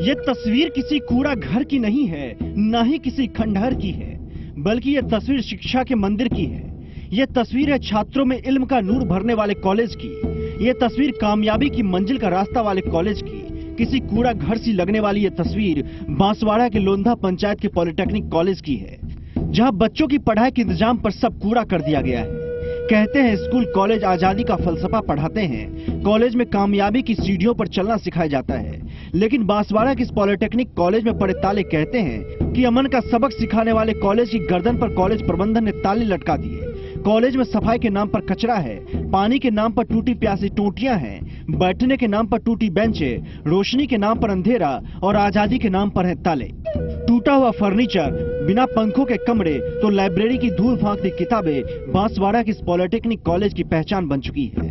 ये तस्वीर किसी कूड़ा घर की नहीं है, न ही किसी खंडहर की है, बल्कि ये तस्वीर शिक्षा के मंदिर की है। ये तस्वीर है छात्रों में इल्म का नूर भरने वाले कॉलेज की। ये तस्वीर कामयाबी की मंजिल का रास्ता वाले कॉलेज की। किसी कूड़ा घर सी लगने वाली ये तस्वीर बांसवाड़ा के लोंधा पंचायत के पॉलिटेक्निक कॉलेज की है, जहां बच्चों की पढ़ाई के इंतजाम पर सब कूड़ा कर दिया गया है। कहते हैं स्कूल कॉलेज आजादी का फलसफा पढ़ाते हैं, कॉलेज में कामयाबी की सीढ़ियों पर चलना सिखाया जाता है, लेकिन बांसवाड़ा के इस पॉलिटेक्निक कॉलेज में पड़े ताले कहते हैं कि अमन का सबक सिखाने वाले कॉलेज की गर्दन पर कॉलेज प्रबंधन ने ताले लटका दिए। कॉलेज में सफाई के नाम पर कचरा है, पानी के नाम पर टूटी प्यासी टोटियां हैं, बैठने के नाम पर टूटी बेंचे, रोशनी के नाम पर अंधेरा और आजादी के नाम पर है ताले। टूटा हुआ फर्नीचर, बिना पंखों के कमरे तो लाइब्रेरी की धूल फांकती किताबें बांसवाड़ा की इस पॉलिटेक्निक कॉलेज की पहचान बन चुकी है।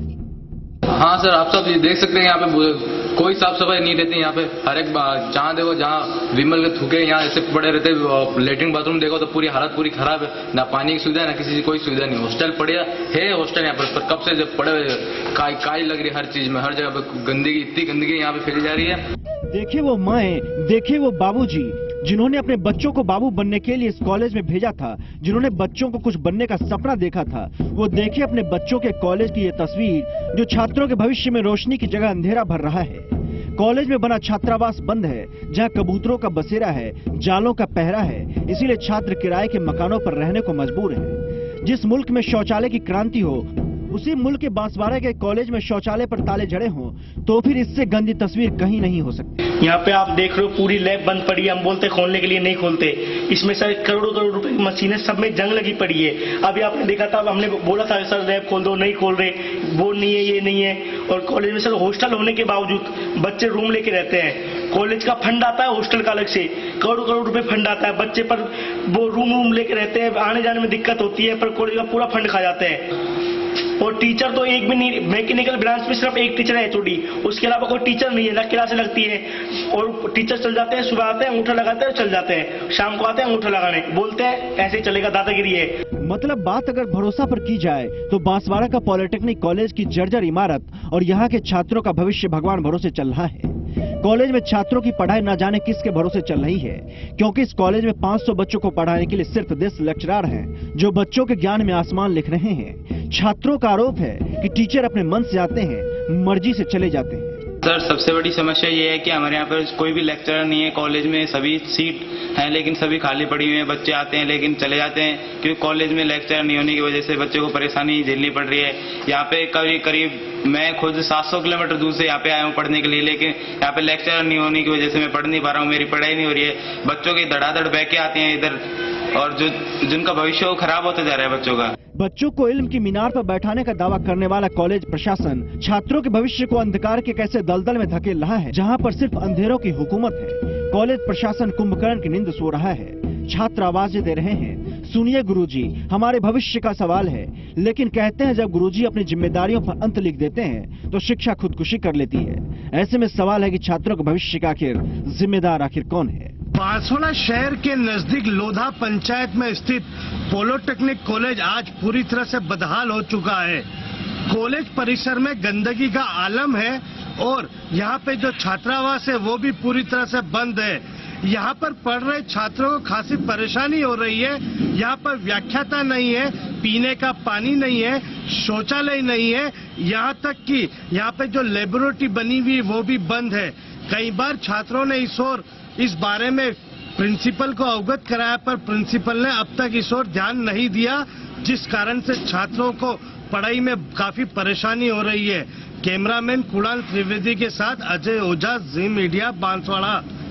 हाँ सर, आप सब देख सकते हैं, यहाँ पे कोई साफ सफाई नहीं रहती। यहाँ पे हर एक जहाँ देखो, जहाँ विमल के थूके यहाँ ऐसे पड़े रहते। लेटरिन बाथरूम देखो तो पूरी हालत पूरी खराब है, ना पानी की सुविधा ना किसी की कोई सुविधा नहीं। हॉस्टल पड़े है हॉस्टल यहाँ पर कब से जब पड़े हुए काई लग रही है हर चीज में, हर जगह पे गंदगी, इतनी गंदगी यहाँ पे फैली जा रही है। देखिए वो माएं, देखिए वो बाबूजी जिन्होंने अपने बच्चों को बाबू बनने के लिए इस कॉलेज में भेजा था, जिन्होंने बच्चों को कुछ बनने का सपना देखा था, वो देखिए अपने बच्चों के कॉलेज की ये तस्वीर जो छात्रों के भविष्य में रोशनी की जगह अंधेरा भर रहा है। कॉलेज में बना छात्रावास बंद है, जहां कबूतरों का बसेरा है, जालों का पहरा है, इसीलिए छात्र किराए के मकानों पर रहने को मजबूर है। जिस मुल्क में शौचालय की क्रांति हो, उसी मुल्क के बांसवाड़ा के कॉलेज में शौचालय पर ताले जड़े हों, तो फिर इससे गंदी तस्वीर कहीं नहीं हो सकती। यहाँ पे आप देख रहे हो पूरी लैब बंद पड़ी है। हम बोलते खोलने के लिए नहीं खोलते। इसमें सर करोड़ों करोड़ रुपए की मशीनें, सब में जंग लगी पड़ी है। अभी आपने देखा था, हमने बोला था सर लैब खोल दो, नहीं खोल रहे, वो नहीं है, ये नहीं है। और कॉलेज में सर हॉस्टल होने के बावजूद बच्चे रूम लेके रहते हैं। कॉलेज का फंड आता है हॉस्टल का अलग से, करोड़ों करोड़ रुपए फंड आता है बच्चे पर, वो रूम लेके रहते हैं, आने जाने में दिक्कत होती है, पर कॉलेज का पूरा फंड खा जाते हैं। और टीचर तो एक भी नहीं, मैकेनिकल ब्रांच में सिर्फ एक टीचर है एचओडी, उसके अलावा कोई टीचर नहीं है। क्लासें लगती है और टीचर चल जाते हैं, सुबह आते हैं अंगूठा लगाते हैं चल जाते हैं, शाम को आते हैं अंगूठा लगाने, बोलते हैं ऐसे ही चलेगा, दादागिरी है। मतलब बात अगर भरोसा पर की जाए तो बांसवाड़ा का पॉलिटेक्निक कॉलेज की जर्जर इमारत और यहाँ के छात्रों का भविष्य भगवान भरोसे चल रहा है। कॉलेज में छात्रों की पढ़ाई न जाने किसके भरोसे चल रही है, क्योंकि इस कॉलेज में 500 बच्चों को पढ़ाने के लिए सिर्फ 10 लेक्चरर हैं, जो बच्चों के ज्ञान में आसमान लिख रहे हैं। छात्रों का आरोप है कि टीचर अपने मन से आते हैं, मर्जी से चले जाते हैं। सर सबसे बड़ी समस्या ये है कि हमारे यहाँ पर कोई भी लेक्चरर नहीं है। कॉलेज में सभी सीट हैं लेकिन सभी खाली पड़ी हुई हैं। बच्चे आते हैं लेकिन चले जाते हैं, क्योंकि कॉलेज में लेक्चरर नहीं होने की वजह से बच्चों को परेशानी झेलनी पड़ रही है। यहाँ पे करीब मैं खुद 700 किलोमीटर दूर से यहाँ पे आया हूँ पढ़ने के लिए, लेकिन यहाँ पे लेक्चरर नहीं होने की वजह से मैं पढ़ नहीं पा रहा हूँ, मेरी पढ़ाई नहीं हो रही है। बच्चों की धड़ाधड़ बह के आते हैं इधर, और जिनका भविष्य वो खराब होता जा रहा है बच्चों का। बच्चों को इल्म की मीनार पर बैठाने का दावा करने वाला कॉलेज प्रशासन छात्रों के भविष्य को अंधकार के कैसे दलदल में धकेल रहा है, जहां पर सिर्फ अंधेरों की हुकूमत है। कॉलेज प्रशासन कुंभकर्ण की नींद सो रहा है। छात्र आवाजें दे रहे हैं, सुनिए गुरुजी, हमारे भविष्य का सवाल है। लेकिन कहते हैं जब गुरुजी अपनी जिम्मेदारियों पर अंत लिख देते हैं तो शिक्षा खुदकुशी कर लेती है। ऐसे में सवाल है कि छात्रों के भविष्य का आखिर जिम्मेदार आखिर कौन है। बांसवाड़ा शहर के नजदीक लोधा पंचायत में स्थित पॉलिटेक्निक कॉलेज आज पूरी तरह से बदहाल हो चुका है। कॉलेज परिसर में गंदगी का आलम है और यहाँ पे जो छात्रावास है वो भी पूरी तरह से बंद है। यहाँ पर पढ़ रहे छात्रों को खासी परेशानी हो रही है। यहाँ पर व्याख्याता नहीं है, पीने का पानी नहीं है, शौचालय नहीं है, यहाँ तक कि यहाँ पे जो लेबोरेटरी बनी हुई वो भी बंद है। कई बार छात्रों ने इस बारे में प्रिंसिपल को अवगत कराया, पर प्रिंसिपल ने अब तक इस ओर ध्यान नहीं दिया, जिस कारण से छात्रों को पढ़ाई में काफी परेशानी हो रही है। कैमरामैन कुणाल त्रिवेदी के साथ अजय ओझा, जी मीडिया, बांसवाड़ा।